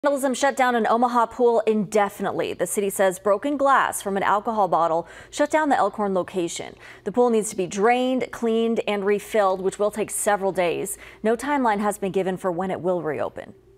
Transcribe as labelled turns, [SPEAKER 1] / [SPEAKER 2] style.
[SPEAKER 1] Vandalism shut down an Omaha pool indefinitely. The city says broken glass from an alcohol bottle shut down the Ellkhorn location. The pool needs to be drained, cleaned, and refilled, which will take several days. No timeline has been given for when it will reopen.